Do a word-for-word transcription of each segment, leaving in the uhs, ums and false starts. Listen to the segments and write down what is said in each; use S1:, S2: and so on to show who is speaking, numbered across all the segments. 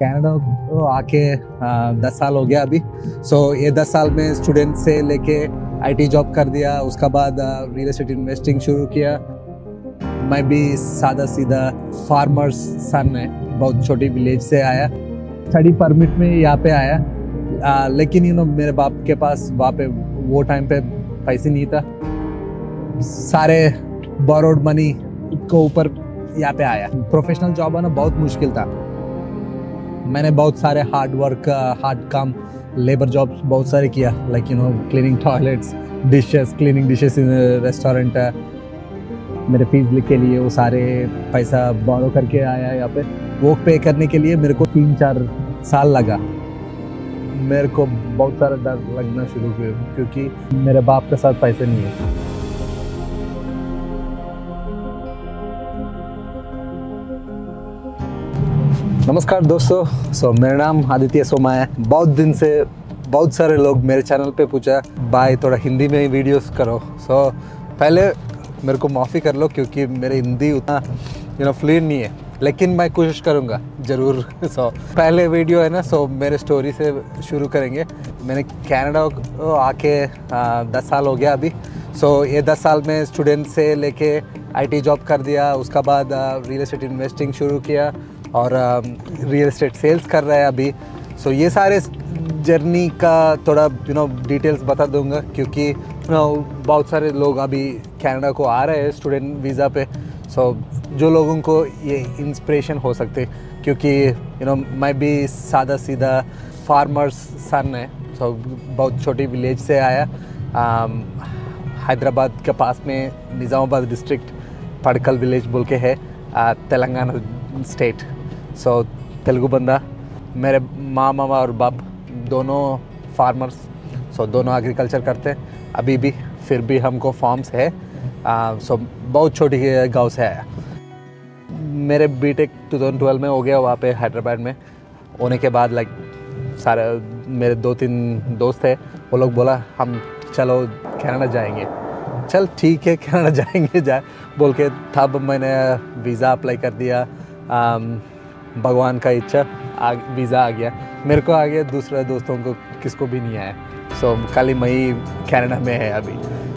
S1: Canada को आके आ, दस साल हो गया अभी। सो so, ये दस साल में स्टूडेंट से लेके आईटी जॉब कर दिया, उसका बाद रियल एस्टेट इन्वेस्टिंग शुरू किया। मैं भी सादा सीधा फार्मर्स सन है, बहुत छोटी विलेज से आया। स्टडी परमिट में यहाँ पे आया, आ, लेकिन यू नो मेरे बाप के पास वहाँ पे वो टाइम पे पैसे नहीं था, सारे बोरोड मनी को ऊपर यहाँ पे आया। प्रोफेशनल जॉब आना बहुत मुश्किल था। मैंने बहुत सारे हार्ड वर्क, हार्ड काम, लेबर जॉब्स बहुत सारे किया, like you know cleaning toilets, dishes, cleaning dishes in restaurant. मेरे फीस के लिए वो सारे पैसा बोरो करके आया यहाँ पे। वो पे करने के लिए मेरे को तीन चार साल लगा। मेरे को बहुत सारा डर लगना शुरू हुआ क्योंकि मेरे बाप के साथ पैसे नहीं है। नमस्कार दोस्तों, सो मेरा नाम आदित्य सोमा है। बहुत दिन से बहुत सारे लोग मेरे चैनल पे पूछा भाई थोड़ा हिंदी में ही वीडियोस करो। सो पहले मेरे को माफ़ी कर लो क्योंकि मेरी हिंदी उतना यू नो फ्लुएंट नहीं है, लेकिन मैं कोशिश करूँगा ज़रूर। सो पहले वीडियो है ना, सो मेरे स्टोरी से शुरू करेंगे। मैंने कनाडा को आके दस साल हो गया अभी। सो ये दस साल में स्टूडेंट से लेके आईटी जॉब कर दिया, उसका बाद रियल एस्टेट इन्वेस्टिंग शुरू किया और रियल एस्टेट सेल्स कर रहा है अभी। सो so, ये सारे जर्नी का थोड़ा यू नो डिटेल्स बता दूंगा क्योंकि यू नो बहुत सारे लोग अभी कनाडा को आ रहे हैं स्टूडेंट वीज़ा पे। सो so, जो लोगों को ये इंस्पिरेशन हो सकते, क्योंकि यू नो मैं भी सादा सीधा फार्मर्स सन है। सो so, बहुत छोटी विलेज से आया, हैदराबाद के पास में निज़ामाबाद डिस्ट्रिक्ट, पड़कल विलेज बोल के है, Telangana state. So so, Telugu बंदा। मेरे माँ मामा और बाप दोनों फार्मर्स, सो so, दोनों एग्रीकल्चर करते हैं अभी भी। फिर भी हमको फार्म्स है। सो so, बहुत छोटी गांव से आया। मेरे बीटेक दो हज़ार बारह में हो गया वहाँ पे हैदराबाद में। होने के बाद लाइक सारे मेरे दो तीन दोस्त थे, वो लोग बोला हम चलो कनाडा जाएंगे। चल ठीक है कनाडा जाएंगे जा बोल के तब मैंने वीज़ा अप्लाई कर दिया। आम, भगवान का इच्छा आ वीज़ा आ गया, मेरे को आ गया, दूसरे दोस्तों को किसको भी नहीं आया। सो so, खाली मैं ही कनाडा में है अभी।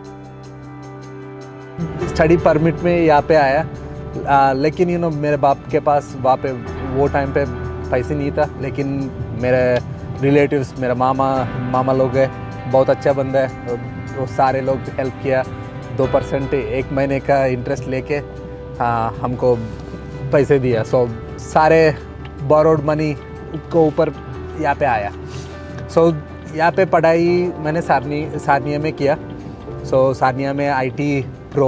S1: स्टडी परमिट में यहाँ पे आया, आ, लेकिन यू नो मेरे बाप के पास वहाँ पे वो टाइम पे पैसे नहीं था, लेकिन मेरे रिलेटिव्स, मेरा मामा मामा लोग है, बहुत अच्छा बंदा है, वो सारे लोग हेल्प किया। दो परसेंट एक महीने का इंटरेस्ट लेके हाँ हमको पैसे दिया। सो so, सारे बोरोड मनी को ऊपर यहाँ पे आया। सो so, यहाँ पे पढ़ाई मैंने सारनी सारनिया में किया। सो so, सारनिया में IT pro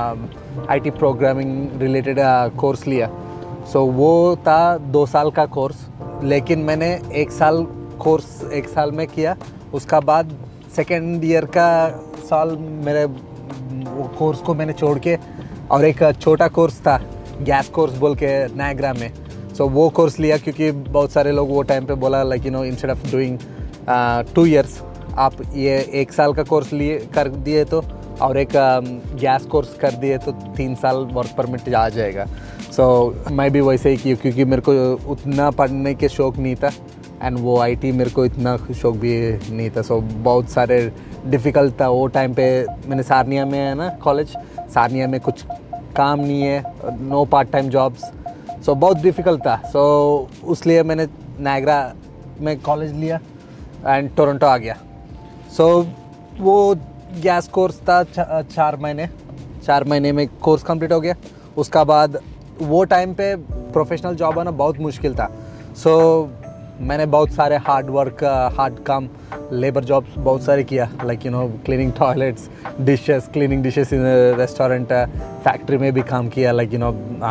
S1: IT programming related course लिया। सो so, वो था दो साल का कोर्स, लेकिन मैंने एक साल कोर्स एक साल में किया। उसका बाद सेकेंड ईयर का साल मेरे वो कोर्स को मैंने छोड़ के और एक छोटा कोर्स था गैस कोर्स बोल के नायग्रा में। सो so, वो कोर्स लिया क्योंकि बहुत सारे लोग वो टाइम पे बोला like you know instead of doing two years आप ये एक साल का कोर्स लिए कर दिए तो और एक गैस uh, कोर्स कर दिए तो तीन साल वर्क परमिट आ जाएगा। सो so, मैं भी वैसे ही किया क्योंकि मेरे को उतना पढ़ने के शौक़ नहीं था एंड वो आईटी मेरे को इतना शौक़ भी नहीं था। सो so, बहुत सारे डिफ़िकल्ट था वो टाइम पे। मैंने सारनिया में है ना कॉलेज, सारनिया में कुछ काम नहीं है, no part time jobs. So बहुत डिफ़िकल्ट था। सो so, उसलिए मैंने नायग्रा में कॉलेज लिया एंड टोरंटो आ गया। सो so, वो गैस कोर्स था चा, चार महीने चार महीने में कोर्स कंप्लीट हो गया। उसका बाद वो टाइम पे प्रोफेशनल जॉब आना बहुत मुश्किल था। सो so, मैंने बहुत सारे हार्ड वर्क, हार्ड काम, लेबर जॉब्स बहुत सारे किया, like you know cleaning toilets, dishes, cleaning dishes in restaurant. Factory में भी काम किया, like you know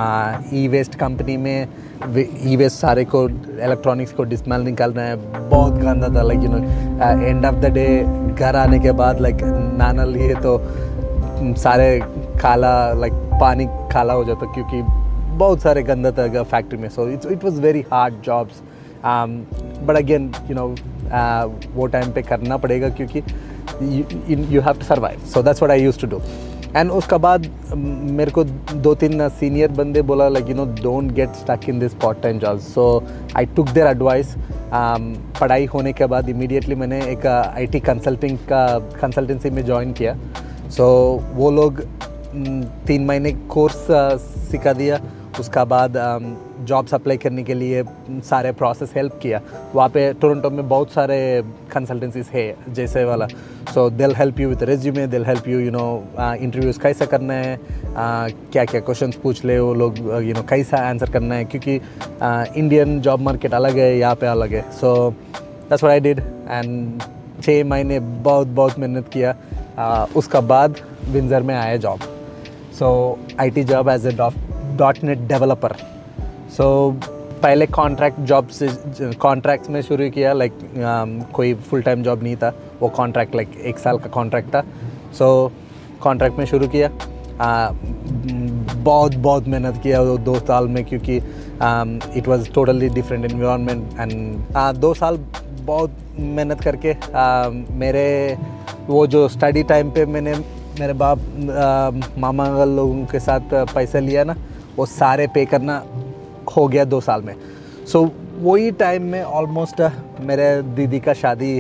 S1: e waste company में ई वेस्ट सारे को इलेक्ट्रॉनिक्स को डिस्मेल निकालना है, बहुत गंदा था। Like you know end of the day घर आने के बाद लाइक नाना लिए तो सारे काला, लाइक पानी काला हो जाता क्योंकि बहुत सारे गंदा था फैक्ट्री में। So it's it was very hard jobs, but again you know वो टाइम पे करना पड़ेगा क्योंकि you have to survive. So that's what I used to do and उसका बाद मेरे को दो तीन सीनियर बंदे बोला like you know don't get stuck in this part time job, so I took their advice. पढ़ाई होने के बाद इमीडिएटली मैंने एक आईटी कंसल्टिंग का कंसल्टेंसी में ज्वाइन किया। सो so, वो लोग तीन महीने कोर्स सिखा दिया, उसका बाद जॉब्स अप्लाई करने के लिए सारे प्रोसेस हेल्प किया। वहाँ पे टोरंटो में बहुत सारे कंसल्टेंसीज है जैसे वाला, so they will help you with resume, they will help you you know interviews कैसा करना है, uh, क्या क्या क्वेश्चंस पूछ ले वो लोग, यू नो कैसा आंसर करना है, क्योंकि इंडियन जॉब मार्केट अलग है, यहाँ पे अलग है। So that's what I did and छः महीने बहुत बहुत मेहनत किया। uh, उसका बाद विंजर में आया job, so I T job as a dot net developer. So पहले कॉन्ट्रैक्ट जॉब से कॉन्ट्रैक्ट्स में शुरू किया, लाइक like, um, कोई फुल टाइम जॉब नहीं था, वो कॉन्ट्रैक्ट लाइक like, एक साल का कॉन्ट्रैक्ट था। सो so, कॉन्ट्रैक्ट में शुरू किया, uh, बहुत बहुत मेहनत किया वो दो साल में, क्योंकि it was totally different environment and दो साल बहुत मेहनत करके uh, मेरे वो जो स्टडी टाइम पे मैंने मेरे बाप uh, मामा लोगों के साथ पैसा लिया ना, वो सारे पे करना हो गया दो साल में। सो so, वही टाइम में ऑलमोस्ट मेरे दीदी का शादी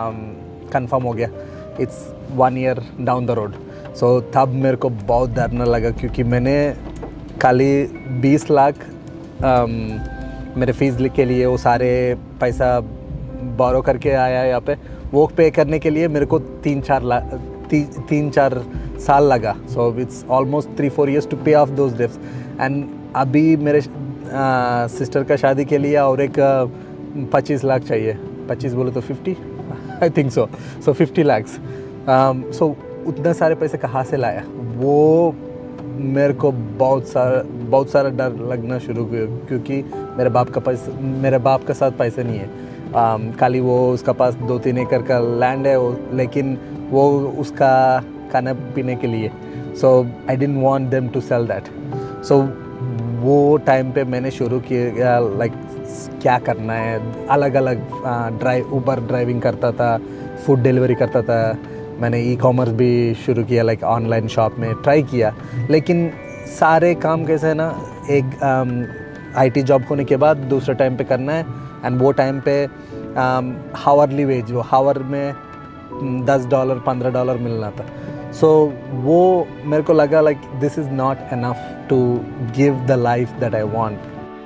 S1: कंफर्म हो गया, it's one year down the road. So तब मेरे को बहुत डरने लगा, क्योंकि मैंने खाली बीस लाख um, मेरे फीस के लिए वो सारे पैसा बोरो करके आया यहाँ पे, वो पे करने के लिए मेरे को तीन चार ला ती, तीन चार साल लगा। So it's almost three four years to pay off those debts. And अभी मेरे सिस्टर uh, का शादी के लिए और एक पच्चीस लाख चाहिए, पच्चीस बोले तो fifty I think so, so fifty lakhs. So उतना सारे पैसे कहाँ से लाया, वो मेरे को बहुत सारा बहुत सारा डर लगना शुरू हुआ, क्योंकि मेरे बाप का पैसा मेरे बाप के साथ पैसे नहीं है। um, खाली वो उसका पास दो तीन एकड़ का लैंड है वो, लेकिन वो उसका खाना पीने के लिए। So I didn't want them to sell that. So वो टाइम पे मैंने शुरू किया लाइक क्या करना है, अलग अलग ड्राइव ऊबर ड्राइविंग करता था, फूड डिलीवरी करता था, मैंने ई कॉमर्स भी शुरू किया, लाइक ऑनलाइन शॉप में ट्राई किया। लेकिन सारे काम कैसे है ना, एक आईटी जॉब होने के बाद दूसरे टाइम पे करना है, एंड वो टाइम पे हावरली वेज, वो हावर में दस डॉलर पंद्रह डॉलर मिलना था। सो so, वो मेरे को लगा like this is not enough to give the life that I want.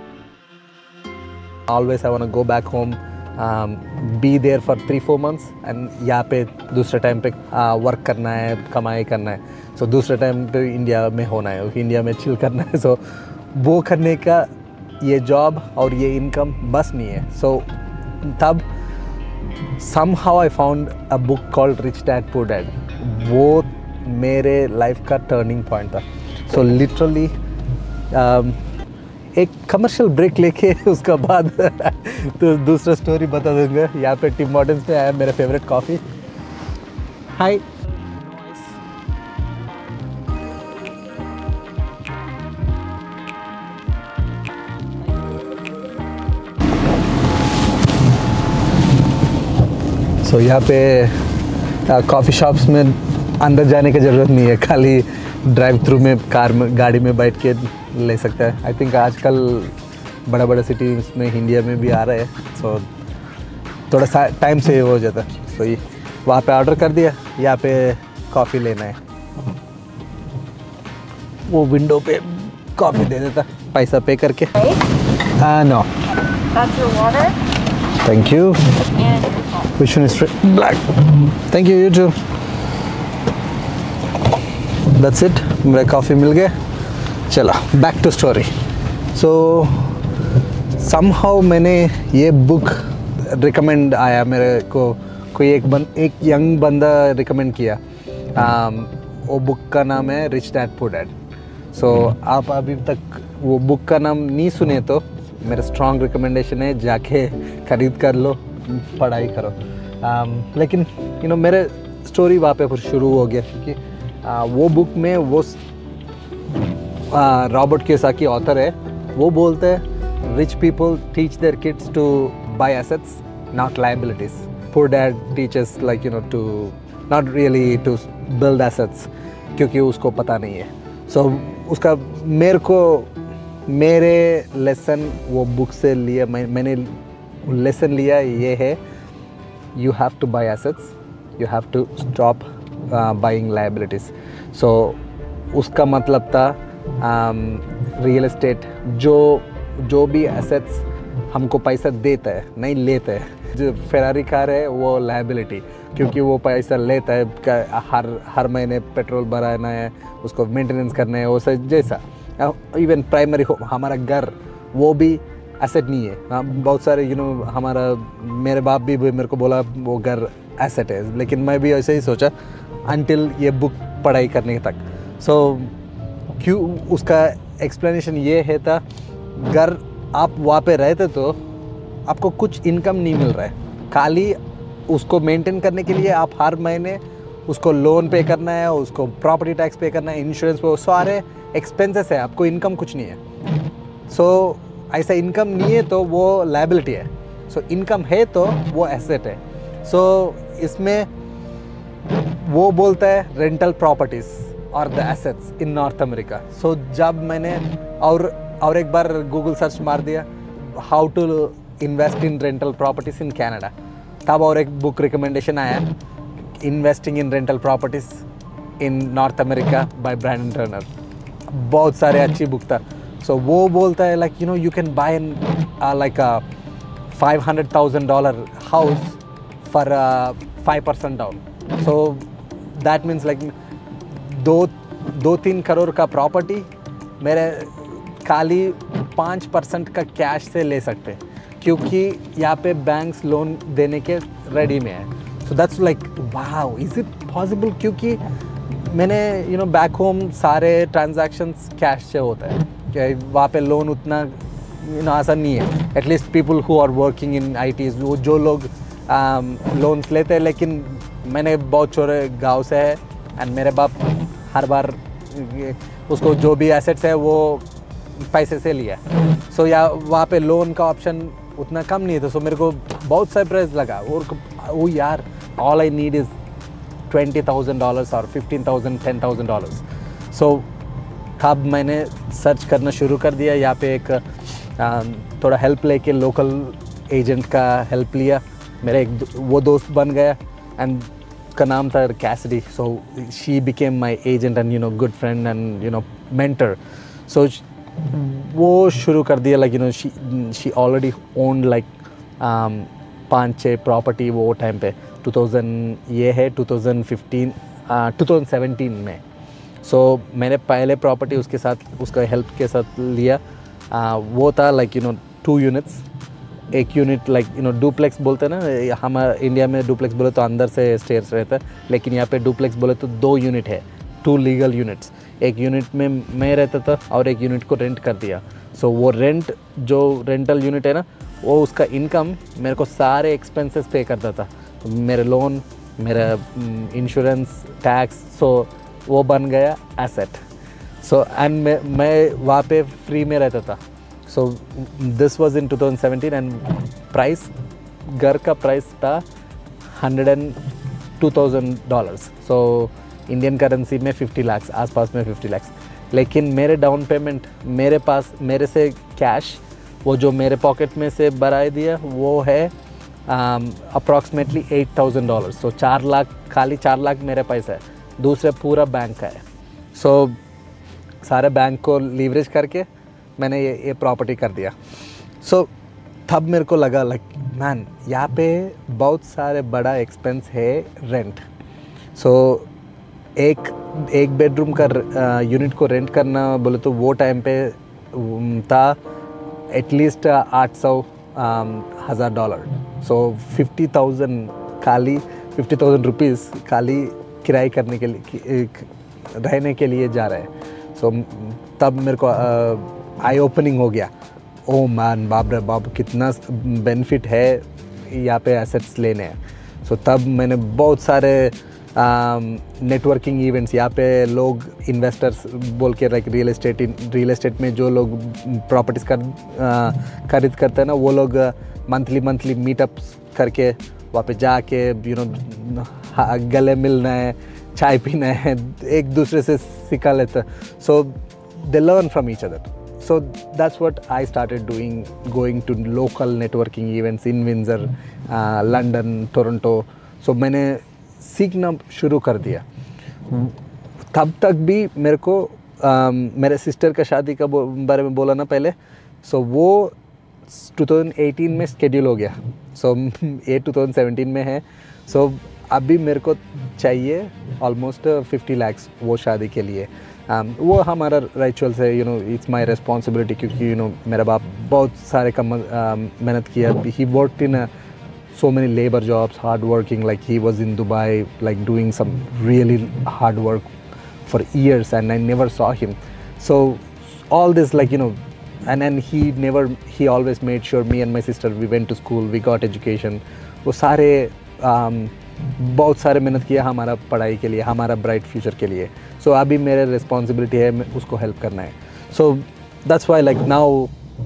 S1: Always I want to go back home, be there for three four months and यहाँ पे दूसरे टाइम पे वर्क uh, करना है, कमाई करना है। सो so, दूसरे टाइम पे इंडिया में होना है, इंडिया में चिल करना है। सो so, वो करने का ये जॉब और ये इनकम बस नहीं है। सो so, तब somehow I found a book called Rich Dad Poor Dad. वो मेरे लाइफ का टर्निंग पॉइंट था। सो लिटरली एक कमर्शियल ब्रेक लेके उसका बाद तो दूसरा स्टोरी बता दूंगा। यहाँ पे टिम हॉर्टन्स पे आया मेरा favourite coffee. Hi, so so, यहाँ पे कॉफ़ी शॉप्स में अंदर जाने की ज़रूरत नहीं है, खाली ड्राइव थ्रू में कार में गाड़ी में बैठ के ले सकता है। आई थिंक आजकल बड़ा बड़ा सिटीज़ में इंडिया में भी आ रहे हैं, सो so, थोड़ा सा टाइम से हो जाता है। सो so, ये वहाँ पे ऑर्डर कर दिया, यहाँ पे कॉफ़ी लेना है, वो विंडो पे कॉफ़ी दे देता, पैसा पे करके। No, thank you. Which one is black? Thank you, you too. That's it. मेरा कॉफ़ी मिल गया। चला back to story. So somehow मैंने ये बुक रिकमेंड आया मेरे को, कोई एक बन एक यंग बंदा रिकमेंड किया। um, वो बुक का नाम है rich dad poor dad. So आप अभी तक वो बुक का नाम नहीं सुने तो मेरा स्ट्रॉन्ग रिकमेंडेशन है, जाके खरीद कर लो, पढ़ाई करो। um, लेकिन यू नो मेरे स्टोरी वहाँ पे फिर शुरू हो गया, क्योंकि uh, वो बुक में वो रॉबर्ट कियोसाकी ऑथर है, वो बोलते हैं rich people teach their kids to buy assets not liabilities, poor dad teaches like you know to not really to build assets. क्योंकि उसको पता नहीं है। सो so, उसका मेरे को मेरे लेसन वो बुक से लिया, मैं मैंने लेसन लिया ये है, you have to buy assets, you have to stop buying liabilities. So उसका मतलब था रियल um, एस्टेट जो जो भी एसेट्स हमको पैसा देता है, नहीं लेता है। जो फेरारी कार है वो लायबिलिटी, क्योंकि वो पैसा लेता है, हर हर महीने पेट्रोल भराना है, उसको मेंटेनेंस करना है, वो सब जैसा। इवन प्राइमरी हो हमारा घर, वो भी एसेट नहीं है। हाँ, बहुत सारे यू नो हमारा मेरे बाप भी मेरे को बोला वो घर एसेट है, लेकिन मैं भी ऐसे ही सोचा अनटिल ये बुक पढ़ाई करने तक। सो so, क्यों उसका एक्सप्लेनेशन ये है था, घर आप वहाँ पे रहते तो आपको कुछ इनकम नहीं मिल रहा है, खाली उसको मेंटेन करने के लिए आप हर महीने उसको लोन पे करना है, उसको प्रॉपर्टी टैक्स पे करना है, इंश्योरेंस पे, सारे एक्सपेंसेस है, आपको इनकम कुछ नहीं है। सो so, ऐसा इनकम नहीं है तो वो लायबिलिटी है। सो so, इनकम है तो वो एसेट है। सो so, इसमें वो बोलता है रेंटल प्रॉपर्टीज़ और the assets in North America. So जब मैंने और और एक बार गूगल सर्च मार दिया how to invest in rental properties in Canada, तब और एक बुक रिकमेंडेशन आया, investing in rental properties in North America by Brandon Turner. बहुत सारे अच्छी बुक था। सो so, वो बोलता है like you know you can buy an like a five hundred thousand dollar house for five percent down. So that means like दो दो तीन करोड़ का प्रॉपर्टी मेरे खाली पाँच परसेंट का कैश से ले सकते हैं, क्योंकि यहाँ पे बैंक्स लोन देने के रेडी में है। So that's like wow, is it possible? क्योंकि मैंने यू नो बैक होम सारे ट्रांजैक्शंस कैश से होता है, कि वहाँ पे लोन उतना यू नो आसान नहीं है। At least people who are working in I T, वो जो लोग लोन्स um, लेते हैं। लेकिन मैंने बहुत छोटे गांव से है एंड मेरे बाप हर बार उसको जो भी एसेट्स है वो पैसे से लिया। सो so, या वहाँ पे लोन का ऑप्शन उतना कम नहीं था। सो so, मेरे को बहुत सरप्राइज लगा। और वो यार all I need is twenty thousand dollars और fifteen thousand ten thousand dollars. So तब मैंने सर्च करना शुरू कर दिया। यहाँ पे एक आ, थोड़ा हेल्प लेके लोकल एजेंट का हेल्प लिया। मेरा एक वो दोस्त बन गया एंड का नाम था Cassidy. So she became my agent and you know good friend and you know mentor. So वो शुरू कर दिया like you know she she already owned like पाँच छः प्रॉपर्टी वो टाइम पे टू थाउजेंड ये है two thousand fifteen two thousand seventeen में। सो so, मैंने पहले प्रॉपर्टी उसके साथ उसका हेल्प के साथ लिया। uh, वो था like you know two units. एक unit like you know duplex बोलते हैं ना, हम इंडिया में डुप्लेक्स बोले तो अंदर से स्टेयर्स रहता है, लेकिन यहाँ पे डुप्लेक्स बोले तो दो यूनिट है, टू लीगल यूनिट्स। एक यूनिट में मैं रहता था और एक यूनिट को रेंट कर दिया। सो so, वो रेंट जो रेंटल यूनिट है ना, वो उसका इनकम मेरे को सारे एक्सपेंसेस पे करता था, तो मेरे लोन, मेरा इंश्योरेंस, टैक्स। सो वो बन गया एसेट। सो एंड मैं मैं वहाँ पे फ्री में रहता था। So this was in two thousand seventeen and price घर का प्राइस था hundred and two thousand dollars. So Indian currency में फिफ्टी लाख्स आसपास में फिफ्टी लाख्स। लेकिन मेरे डाउन पेमेंट मेरे पास मेरे से कैश वो जो मेरे पॉकेट में से भरा दिया वो है approximately eight thousand dollars. So चार लाख खाली चार लाख मेरे पैसा है, दूसरे पूरा बैंक का है। सो so, सारे बैंक को लीवरेज करके मैंने ये ये प्रॉपर्टी कर दिया। सो so, तब मेरे को लगा लाइक मैन यहाँ पे बहुत सारे बड़ा एक्सपेंस है रेंट। सो so, एक एक बेडरूम का यूनिट को रेंट करना बोले तो वो टाइम पे था एटलीस्ट आठ सौ हज़ार डॉलर। सो फिफ्टी थाउजेंड खाली फिफ्टी थाउजेंड रुपीज़ खाली किराए करने के लिए रहने के लिए जा रहे हैं। सो so, तब मेरे को आई ओपनिंग हो गया। ओ मैन बाप रे बाप कितना बेनिफिट है यहाँ पे एसेट्स लेने हैं। सो so, तब मैंने बहुत सारे नेटवर्किंग इवेंट्स यहाँ पे लोग इन्वेस्टर्स बोल के like real estate real estate में जो लोग प्रॉपर्टीज़ कर खरीद करते हैं ना, वो लोग मंथली मंथली मीटअप्स करके वहाँ पे जाके यू नो गले मिलना है, चाय पीना है, एक दूसरे से सिखा लेते, so they learn from each other. So that's what I started doing, going to local networking events in Windsor, uh, London, Toronto. So मैंने सीखना शुरू कर दिया. तब तक भी मेरे को um, मेरे सिस्टर का शादी का बारे में बोला ना पहले, सो so वो twenty eighteen में स्केड्यूल हो गया. सो so, ये twenty seventeen में है. सो so, अभी मेरे को चाहिए ऑलमोस्ट fifty lakhs वो शादी के लिए. Um, वो हमारा रिचुअल्स है, you know, it's my responsibility, क्योंकि यू नो मेरा बाप बहुत सारे कम मेहनत किया. He worked in so many labor jobs, hard working, like he was in Dubai, like doing some really hard work for years, and I never saw him. So all this, like, you know, and then he never, he always made sure me and my sister, we went to school, we got education. वो सारे um, बहुत सारे मेहनत किया हमारा पढ़ाई के लिए, हमारा ब्राइट फ्यूचर के लिए. सो so, अभी मेरे रिस्पॉन्सिबिलिटी है उसको हेल्प करना है. So that's why like now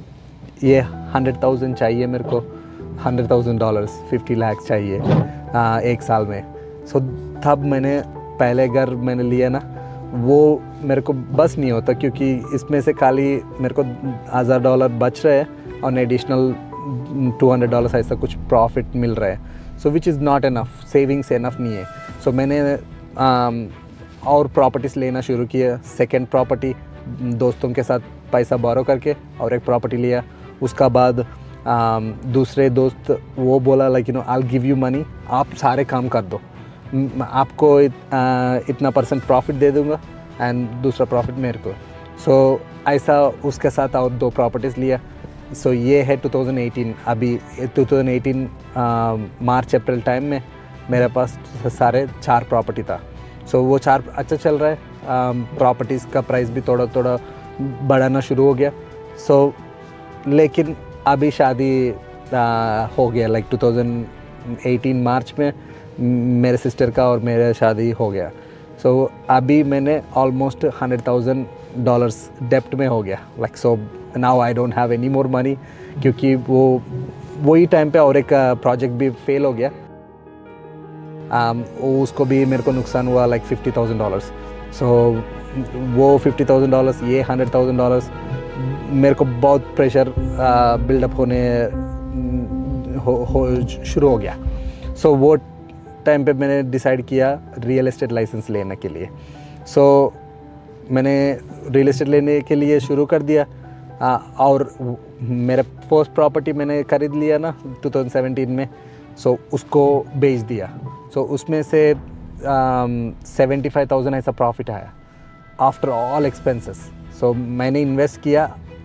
S1: ये हंड्रेड थाउजेंड चाहिए मेरे को, hundred thousand dollars, fifty lakh चाहिए आ, एक साल में. सो so, तब मैंने पहले घर मैंने लिया ना, वो मेरे को बस नहीं होता, क्योंकि इसमें से खाली मेरे को हज़ार डॉलर बच रहे हैं और एडिशनल टू हंड्रेड डॉलर्स ऐसा कुछ प्रॉफिट मिल रहा है. So which is not enough, savings enough नहीं है. सो so, मैंने um, और प्रॉपर्टीज़ लेना शुरू किया. सेकंड प्रॉपर्टी दोस्तों के साथ पैसा बोरो करके और एक प्रॉपर्टी लिया. उसका बाद um, दूसरे दोस्त वो बोला like, you know, I will give you money, आप सारे काम कर दो, आपको इत, uh, इतना परसेंट प्रॉफिट दे दूँगा एंड दूसरा प्रॉफिट मेरे को. सो so, ऐसा उसके साथ और दो प्रॉपर्टीज़ लिया. सो so, ये है twenty eighteen. अभी twenty eighteen March April time में मेरे पास सारे चार प्रॉपर्टी था. सो so, वो चार अच्छा चल रहा है. प्रॉपर्टीज़ um, का प्राइस भी थोड़ा थोड़ा बढ़ाना शुरू हो गया. सो so, लेकिन अभी शादी uh, हो गया, like like twenty eighteen March में मेरे सिस्टर का और मेरा शादी हो गया. सो so, अभी मैंने ऑलमोस्ट हंड्रेड थाउजेंड डॉलर्स डेप्ट में हो गया. Like so now I don't have any more money, क्योंकि वो वही टाइम पे और एक प्रोजेक्ट भी फेल हो गया. um, उसको भी मेरे को नुकसान हुआ like fifty thousand dollars. So वो फिफ्टी थाउजेंड डॉलर्स, ये हंड्रेड थाउजेंड डॉलर्स, मेरे को बहुत प्रेशर बिल्डअप uh, होने हो, हो शुरू हो गया. सो so, वो टाइम पे मैंने डिसाइड किया रियल एस्टेट लाइसेंस लेने के लिए. सो so, मैंने रियल एस्टेट लेने के लिए शुरू कर दिया. आ, और मेरा फर्स्ट प्रॉपर्टी मैंने ख़रीद लिया ना twenty seventeen में. सो so, उसको बेच दिया. सो so, उसमें से सेवेंटी फाइव थाउजेंड ऐसा प्रॉफिट आया आफ्टर ऑल एक्सपेंसेस. सो मैंने इन्वेस्ट किया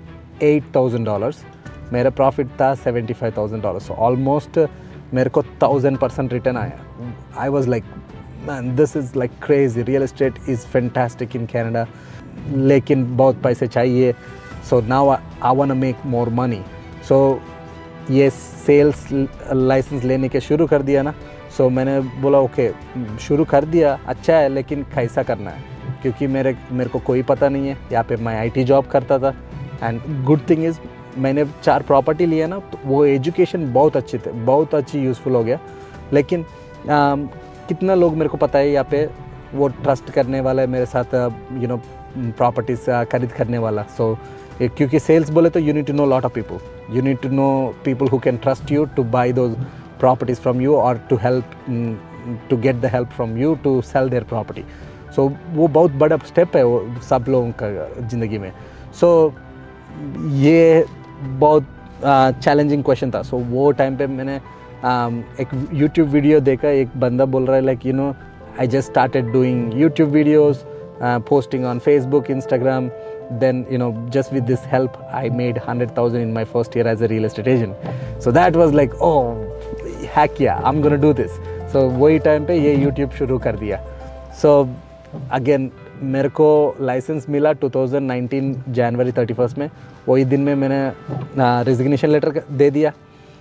S1: एट थाउजेंड डॉलर्स, मेरा प्रॉफिट था seventy five thousand dollars. So almost मेरे को थाउजेंड परसेंट रिटर्न आया. I was like, man, this is like crazy. Real estate is fantastic in Canada, लेकिन बहुत पैसे चाहिए. So now I want to make more money. So ये sales licence लेने के शुरू कर दिया ना. सो so, मैंने बोला ओके okay, शुरू कर दिया, अच्छा है, लेकिन कैसा करना है, क्योंकि मेरे मेरे को कोई पता नहीं है. यहाँ पे मैं आईटी जॉब करता था. एंड गुड थिंग इज़ मैंने चार प्रॉपर्टी लिया ना, तो वो एजुकेशन बहुत अच्छी थे, बहुत अच्छी यूज़फुल हो गया. लेकिन आ, कितना लोग मेरे को पता है यहाँ पे वो ट्रस्ट करने वाला है मेरे साथ, यू नो, प्रॉपर्टीज खरीद करने वाला. सो so, क्योंकि सेल्स बोले तो you need to know lot of people, you need to know people who can trust you to buy those properties from you और to help to get the help from you to sell their property. So वो बहुत बड़ा step है वो सब लोगों का ज़िंदगी में. सो so, ये बहुत चैलेंजिंग क्वेश्चन था. सो so, वो टाइम पे मैंने um, एक यूट्यूब वीडियो देखा. एक बंदा बोल रहा है like, you know, I just started doing YouTube videos, posting on Facebook, Instagram. Then, you know, just with this help, I made one hundred thousand in my first year as a real estate agent. So that was like, oh, heck yeah, I'm gonna do this. So वही time पे ये YouTube शुरू कर दिया. So again, मेरे को licence मिला twenty nineteen जनवरी थर्टी फर्स्ट में. वही दिन में मैंने रेजिग्नेशन लेटर दे दिया.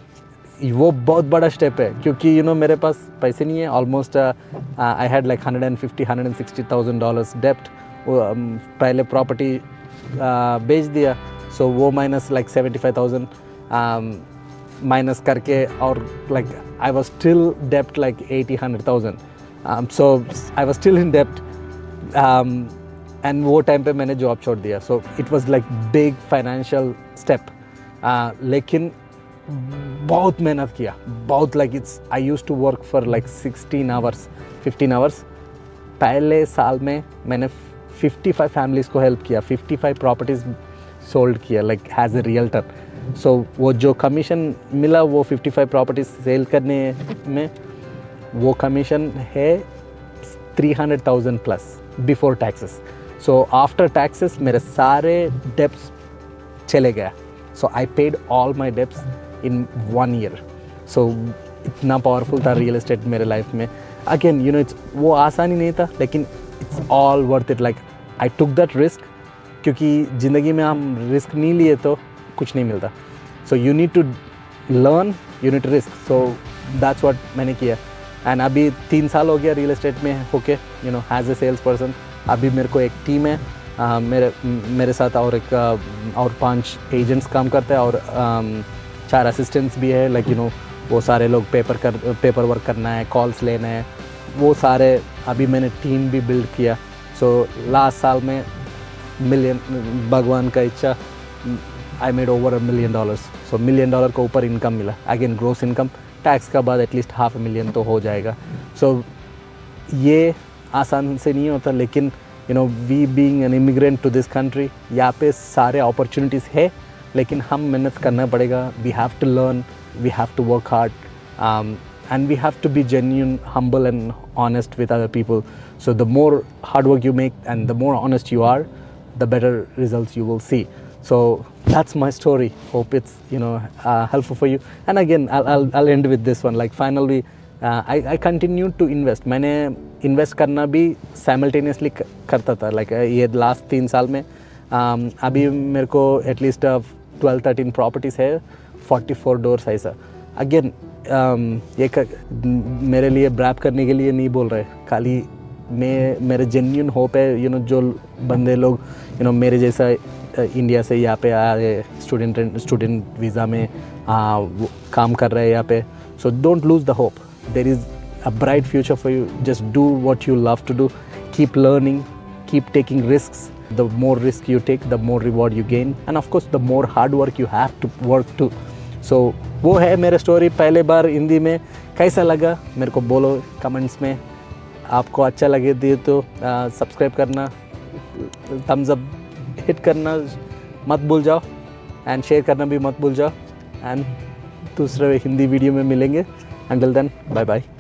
S1: वो बहुत बड़ा स्टेप है, क्योंकि यू नो मेरे पास पैसे नहीं है. Almost I had like hundred fifty hundred sixty thousand dollars डेप्ट. पहले प्रॉपर्टी uh, बेच दिया. सो so, वो minus like seventy five thousand minus करके, और like I was still dept like eighty hundred thousand. So I was still in dept and वो time पे मैंने job छोड़ दिया. So it was like big financial step, लेकिन बहुत मेहनत किया, बहुत. Like it's I used to work for like sixteen hours fifteen hours. पहले साल में मैंने पचपन फैमिलीज़ को हेल्प किया, पचपन प्रॉपर्टीज़ सोल्ड किया like as a realtor. So वो जो कमीशन मिला वो पचपन प्रॉपर्टीज़ सेल करने में, वो कमीशन है three hundred thousand plus before taxes. So after taxes मेरे सारे डेप्स चले गया. So I paid all my debts in one year. So इतना पावरफुल था रियल एस्टेट मेरे लाइफ में. अगेन यू नो इट्स वो आसानी नहीं था, लेकिन it's all worth it. Like I took that risk, क्योंकि ज़िंदगी में हम रिस्क नहीं लिए तो कुछ नहीं मिलता. So you need to learn, you need to risk. So that's what मैंने किया. एंड अभी तीन साल हो गया रियल एस्टेट में होके, you know as a sales person. अभी मेरे को एक टीम है, uh, मेरे मेरे साथ और एक uh, और पांच एजेंट्स काम करते हैं, और um, चार असिस्टेंट्स भी है. लाइक यू नो वो सारे लोग पेपर कर पेपर वर्क करना है, कॉल्स लेना है, वो सारे अभी मैंने टीम भी बिल्ड किया. सो लास्ट साल में मिलियन, भगवान का इच्छा, I made over a million dollars. So million dollar को ऊपर इनकम मिला. अगेन ग्रोस इनकम, टैक्स का बाद एटलीस्ट हाफ ए मिलियन तो हो जाएगा. सो so, ये आसान से नहीं होता, लेकिन you know we being an immigrant to this country, यहाँ पे सारे अपॉर्चुनिटीज़ है, लेकिन हम मेहनत करना पड़ेगा. We have to learn, we have to work hard, and we have to be genuine, humble and honest with other people. So the more hard work you make and the more honest you are, the better results you will see. So that's my story. Hope it's you know uh, helpful for you. And again, I'll, I'll, I'll end with this one. Like finally, uh, I, I continued to invest. मैंने invest करना भी simultaneously करता था. Like uh, ये last तीन साल में um, अभी मेरे को at least uh, twelve thirteen properties है, forty-four doors है ऐसा. Again, um, ये कर, मेरे लिए ब्रैप करने के लिए नहीं बोल रहे, खाली मैं मेरे जेन्यून होप है. यू नो जो बंदे लोग यू नो मेरे जैसा इंडिया से यहाँ पे आए, स्टूडेंट स्टूडेंट वीज़ा में आ, वो काम कर रहे हैं यहाँ पे. So don't lose the hope. There is a bright future for you. Just do what you love to do. Keep learning, keep taking risks. The more risk you take, the more reward you gain, and of course the more hard work you have to work to. So वो है मेरा story. पहले बार हिंदी में. कैसा लगा मेरे को बोलो कमेंट्स में. आपको अच्छा लगे दिए तो सब्सक्राइब करना, थम्स अप हिट करना मत भूल जाओ, एंड शेयर करना भी मत भूल जाओ. एंड दूसरे हिंदी वीडियो में मिलेंगे. Until then, bye bye.